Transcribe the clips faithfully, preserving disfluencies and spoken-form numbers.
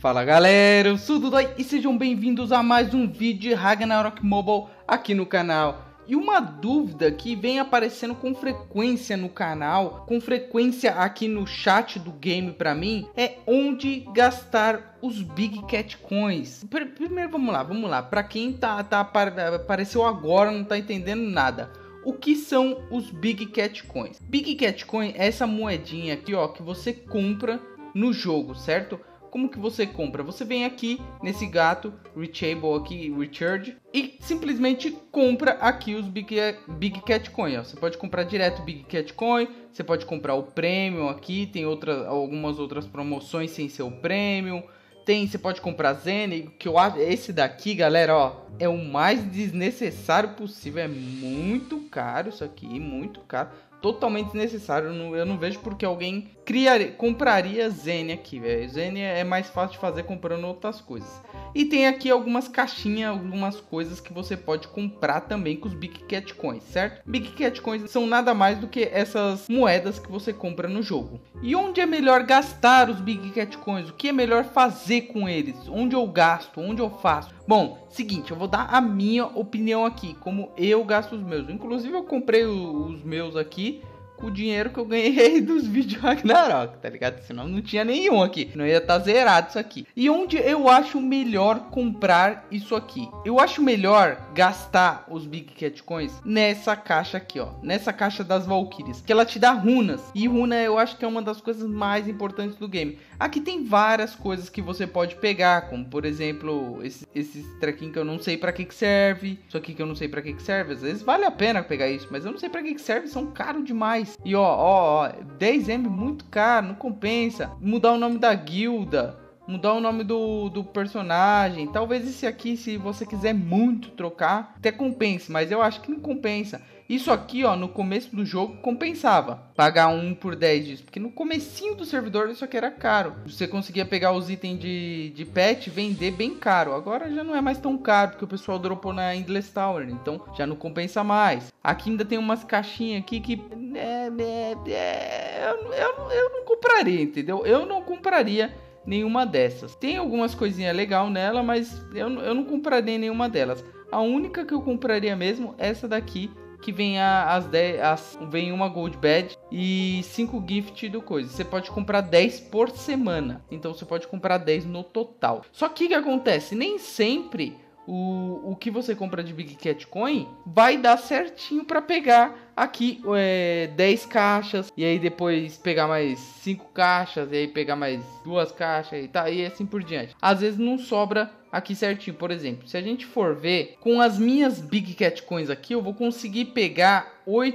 Fala galera, eu sou o Dudai e sejam bem-vindos a mais um vídeo de Ragnarok Mobile aqui no canal. E uma dúvida que vem aparecendo com frequência no canal, com frequência aqui no chat do game pra mim, é onde gastar os Big Cat Coins. Primeiro vamos lá, vamos lá, pra quem tá, tá, apareceu agora, não tá entendendo nada. O que são os Big Cat Coins? Big Cat Coin é essa moedinha aqui, ó, que você compra no jogo, certo? Como que você compra? Você vem aqui nesse gato, Reachable aqui, Recharge, e simplesmente compra aqui os Big, Big Cat Coin. Ó. Você pode comprar direto Big Cat Coin, você pode comprar o Premium aqui, tem outra, algumas outras promoções sem ser o Premium. Tem, você pode comprar Zen, que eu acho, esse daqui, galera, ó, é o mais desnecessário possível. É muito caro isso aqui, muito caro. Totalmente desnecessário, eu não, eu não vejo porque alguém criaria, compraria Zen aqui, velho. Zen é mais fácil de fazer comprando outras coisas. E tem aqui algumas caixinhas, algumas coisas que você pode comprar também com os Big Cat Coins, certo? Big Cat Coins são nada mais do que essas moedas que você compra no jogo. E onde é melhor gastar os Big Cat Coins? O que é melhor fazer com eles? Onde eu gasto? Onde eu faço? Bom, seguinte, eu vou dar a minha opinião aqui, como eu gasto os meus. Inclusive eu comprei os meus aqui com o dinheiro que eu ganhei dos vídeos Ragnarok, tá ligado? Senão não tinha nenhum aqui, não ia estar zerado isso aqui. E onde eu acho melhor comprar isso aqui? Eu acho melhor gastar os Big Cat Coins nessa caixa aqui, ó. Nessa caixa das Valkyries, que ela te dá runas. E runa eu acho que é uma das coisas mais importantes do game. Aqui tem várias coisas que você pode pegar, como por exemplo, esse, esses trequinhos que eu não sei pra que que serve. Isso aqui que eu não sei pra que que serve. Às vezes vale a pena pegar isso, mas eu não sei pra que que serve, são caros demais. E ó, ó, ó, dez M muito caro, não compensa. Mudar o nome da guilda, mudar o nome do, do personagem. Talvez esse aqui, se você quiser muito trocar, até compense, mas eu acho que não compensa. Isso aqui, ó, no começo do jogo compensava pagar um por dez disso, porque no comecinho do servidor isso aqui era caro. Você conseguia pegar os itens de, de pet e vender bem caro. Agora já não é mais tão caro, porque o pessoal dropou na Endless Tower, então já não compensa mais. Aqui ainda tem umas caixinhas aqui que é, é, é, eu, eu, eu não compraria, entendeu? Eu não compraria nenhuma dessas. Tem algumas coisinhas legais nela, mas eu, eu não compraria nenhuma delas. A única que eu compraria mesmo é essa daqui, que vem a, as dez, as, vem uma Gold Badge e cinco gift do coisa. Você pode comprar dez por semana, então você pode comprar dez no total. Só que o que acontece? Nem sempre o, o que você compra de Big Cat Coin vai dar certinho para pegar aqui é, dez caixas, e aí depois pegar mais cinco caixas, e aí pegar mais duas caixas e tá, e assim por diante. Às vezes não sobra aqui certinho. Por exemplo, se a gente for ver, com as minhas Big Cat Coins aqui, eu vou conseguir pegar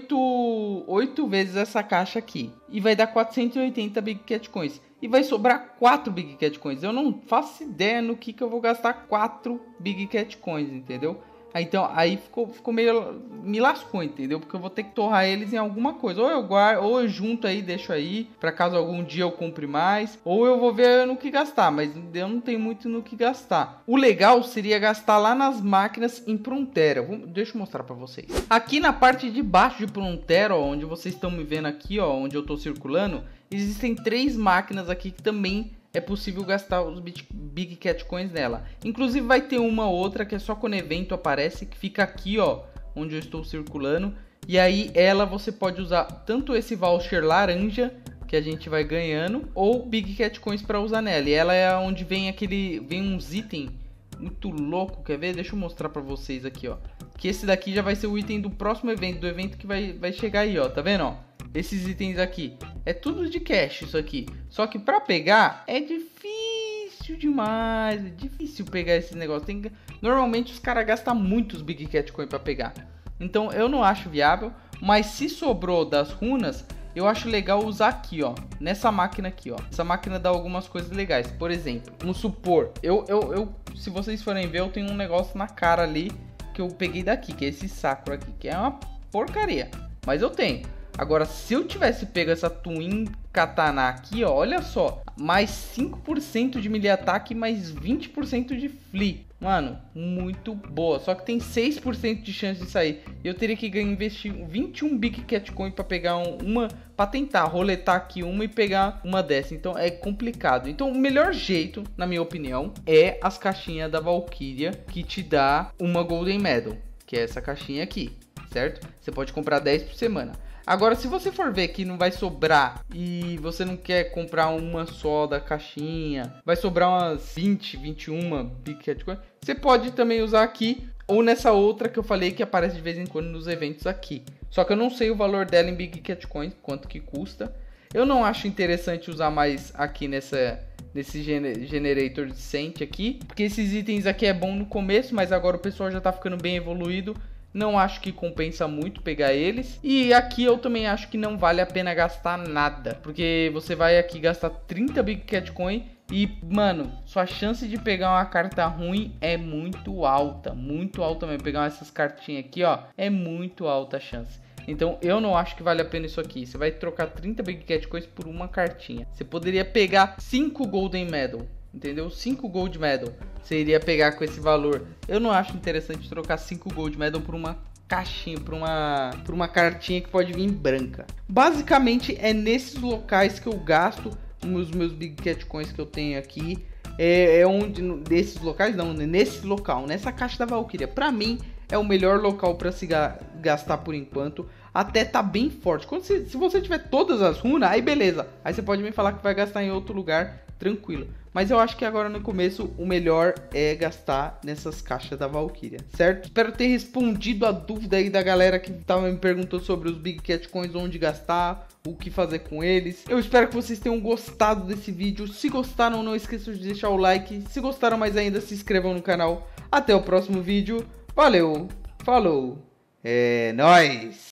oito vezes essa caixa aqui. E vai dar quatrocentos e oitenta Big Cat Coins. E vai sobrar quatro Big Cat Coins. Eu não faço ideia no que, que eu vou gastar quatro Big Cat Coins, entendeu? Então aí ficou, ficou meio... me lascou, entendeu? Porque eu vou ter que torrar eles em alguma coisa. Ou eu guardo, ou eu junto aí, deixo aí, pra caso algum dia eu compre mais. Ou eu vou ver no que gastar, mas eu não tenho muito no que gastar. O legal seria gastar lá nas máquinas em Prontera. Vou, deixa eu mostrar pra vocês. Aqui na parte de baixo de Prontera, ó, onde vocês estão me vendo aqui, ó, onde eu tô circulando, existem três máquinas aqui que também é possível gastar os Big Cat Coins nela. Inclusive vai ter uma outra que é só quando evento aparece, que fica aqui, ó, onde eu estou circulando. E aí ela você pode usar tanto esse voucher laranja que a gente vai ganhando, ou Big Cat Coins para usar nela. E ela é onde vem aquele, vem uns itens muito louco, quer ver? Deixa eu mostrar para vocês aqui, ó. Que esse daqui já vai ser o item do próximo evento, do evento que vai, vai chegar aí, ó, tá vendo, ó? Esses itens aqui, é tudo de cash isso aqui. Só que para pegar é difícil demais, é difícil pegar esse negócio. Tem... Normalmente os caras gastam muitos Big Cat Coin para pegar. Então eu não acho viável, mas se sobrou das runas, eu acho legal usar aqui, ó, nessa máquina aqui, ó. Essa máquina dá algumas coisas legais. Por exemplo, vamos supor, eu, eu, eu, se vocês forem ver, eu tenho um negócio na cara ali que eu peguei daqui, que é esse Sakura aqui, que é uma porcaria, mas eu tenho. Agora, se eu tivesse pego essa Twin Katana aqui, ó, olha só, mais cinco por cento de melee ataque, mais vinte por cento de flee. Mano, muito boa. Só que tem seis por cento de chance de sair. E eu teria que investir vinte e um Big Cat Coin para pegar um, uma, para tentar roletar aqui uma e pegar uma dessa. Então é complicado. Então o melhor jeito, na minha opinião, é as caixinhas da Valkyria, que te dá uma Golden Medal, que é essa caixinha aqui, certo? Você pode comprar dez por semana. Agora, se você for ver que não vai sobrar e você não quer comprar uma só da caixinha, vai sobrar umas vinte, vinte e uma Big Cat Coin, você pode também usar aqui ou nessa outra que eu falei que aparece de vez em quando nos eventos aqui. Só que eu não sei o valor dela em Big Cat Coins, quanto que custa. Eu não acho interessante usar mais aqui nessa, nesse gener Generator de Cent aqui, porque esses itens aqui é bom no começo, mas agora o pessoal já tá ficando bem evoluído. Não acho que compensa muito pegar eles. E aqui eu também acho que não vale a pena gastar nada, porque você vai aqui gastar trinta Big Cat Coin e, mano, sua chance de pegar uma carta ruim é muito alta. Muito alta mesmo. Pegar essas cartinhas aqui, ó, é muito alta a chance. Então eu não acho que vale a pena isso aqui. Você vai trocar trinta Big Cat Coins por uma cartinha. Você poderia pegar cinco Golden Medal, entendeu? cinco Gold Medal você iria pegar com esse valor. Eu não acho interessante trocar cinco Gold Medal por uma caixinha, por uma, por uma cartinha que pode vir branca. Basicamente é nesses locais que eu gasto os meus Big Cat Coins que eu tenho aqui. É, é onde, nesses locais não, nesse local, nessa caixa da Valkyria. Pra mim é o melhor local para se ga gastar por enquanto. Até tá bem forte. Quando você, se você tiver todas as runas, aí beleza. Aí você pode me falar que vai gastar em outro lugar, tranquilo. Mas eu acho que agora no começo o melhor é gastar nessas caixas da Valkyria, certo? Espero ter respondido a dúvida aí da galera que tava me perguntando sobre os Big Cat Coins, onde gastar, o que fazer com eles. Eu espero que vocês tenham gostado desse vídeo. Se gostaram, não esqueçam de deixar o like. Se gostaram mais ainda, se inscrevam no canal. Até o próximo vídeo. Valeu, falou, é nóis!